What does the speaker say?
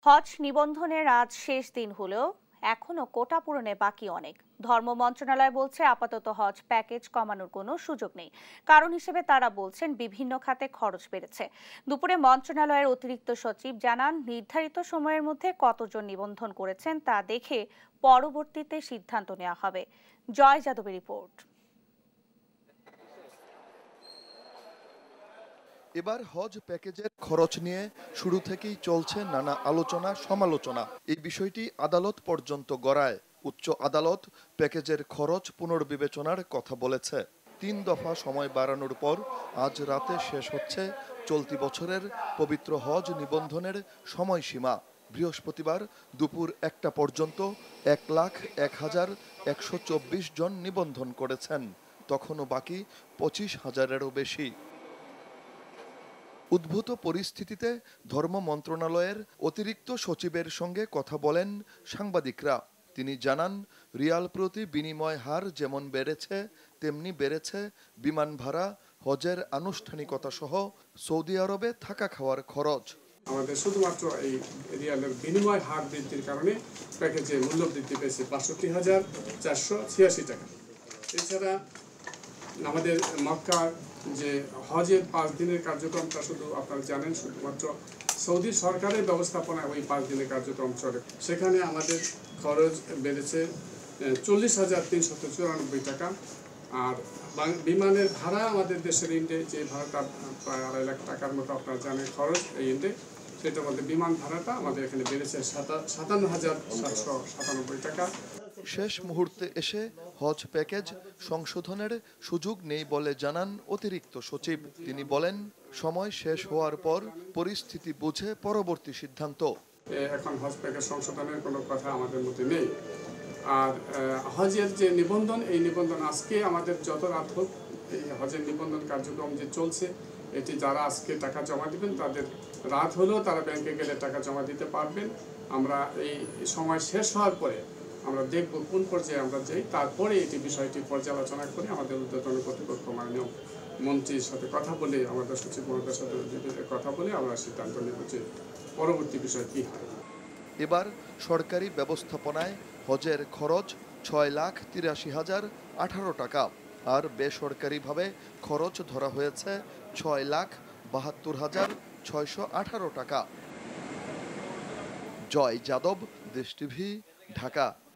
হজ নিবন্ধনের আজ শেষ দিন হলেও এখনো কোটা পূরণে বাকি অনেক। ধর্ম মন্ত্রণালয় বলছে আপাতত হজ প্যাকেজ কমানোর কোনো সুযোগ নেই। কারণ হিসেবে তারা বলছেন বিভিন্ন খাতে খরচ বেড়েছে। দুপুরে মন্ত্রণালয়ের অতিরিক্ত সচিব জানান, নির্ধারিত সময়ের মধ্যে কতজন নিবন্ধন করেছেন তা দেখে পরবর্তীতে সিদ্ধান্ত নেওয়া হবে। জয় যাদবের রিপোর্ট। এবার হজ প্যাকেজের খরচ নিয়ে শুরু থেকেই চলছে নানা আলোচনা সমালোচনা। এই বিষয়টি আদালত পর্যন্ত গড়ায়। উচ্চ আদালত প্যাকেজের খরচ পুনর্বিবেচনার কথা বলেছে। ৩ দফা সময় বাড়ানোর পর আজ রাতে শেষ হচ্ছে চলতি বছরের পবিত্র হজ নিবন্ধনের সময়সীমা। বৃহস্পতিবার দুপুর ১টা পর্যন্ত ১,০১,১২৪ জন নিবন্ধন করেছেন। তখনও বাকি ২৫,০০০-এরও বেশি। উদ্ভূত পরিস্থিতিতে ধর্ম মন্ত্রণালয়ের অতিরিক্ত সচিবের সঙ্গে কথা বলেন সাংবাদিকরা। তিনি জানান, রিয়াল প্রতি বিনিময় হার যেমন বেড়েছে তেমনি বেড়েছে বিমান ভাড়া, হজের আনুষ্ঠানিকতা সহ সৌদি আরবে থাকা খাওয়ার খরচ। আমাদের শুধুমাত্র এই রিয়ালের বিনিময় হার বৃদ্ধির কারণে প্যাকেজের মূল্য বৃদ্ধি পেয়েছে ৬২,৪৮৬ টাকা। এছাড়া আমাদের মক্কার যে হজের ৫ দিনের কার্যক্রমটা শুধু আপনারা জানেন শুধুমাত্র সৌদি সরকারের ব্যবস্থাপনায় ওই 5 দিনের কার্যক্রম চলে। সেখানে আমাদের খরচ বেড়েছে ৪০,৩৯৪ টাকা। আর বিমানের ভাড়া আমাদের দেশের ইন্ডে যে ভাড়াটা প্রায় ২.৫ লাখ টাকার মতো আপনারা জানেন খরচ এই ইন্ডে, সেটার মধ্যে বিমান ভাড়াটা আমাদের এখানে বেড়েছে ৫৭,৭৯৭ টাকা। শেষ মুহূর্তে এসে হজ প্যাকেজ সংশোধনের সুযোগ নেই বলে জানান অতিরিক্ত সচিব। তিনি বলেন, সময় শেষ হওয়ার পর পরিস্থিতি বুঝে পরবর্তী সিদ্ধান্ত। এখন হজ প্যাকেজ সংশোধনের কোনো কথা আমাদের মধ্যে নেই। আর হজের যে নিবন্ধন, এই নিবন্ধন আজকে আমাদের যত রাত হোক এই হজের নিবন্ধন কার্যক্রম যে চলছে, এটি যারা আজকে টাকা জমা দিবেন তাদের রাত হলেও তারা ব্যাংকে গেলে টাকা জমা দিতে পারবেন। আমরা এই সময় শেষ হওয়ার পরে আমরা দেখব কোন পর্যায়ে আমরা যাই, তারপরে এটি বিষয়টি পর্যালোচনা করে আমাদের ঊর্ধ্বতন কর্তৃপক্ষ মাননীয় মন্ত্রীর সাথে কথা বলে, আমাদের সচিব মহোদয়ের সাথে কথা বলে আমরা সিদ্ধান্ত নেব যে পরবর্তী বিষয় কী হয়। এবার সরকারি ব্যবস্থাপনায় হজের খরচ ৬,৮৩,০১৮ টাকা, আর বেসরকারিভাবে খরচ ধরা হয়েছে ৬,৭২,৬১৮ টাকা। জয় যাদব, দেশ টিভি, ঢাকা।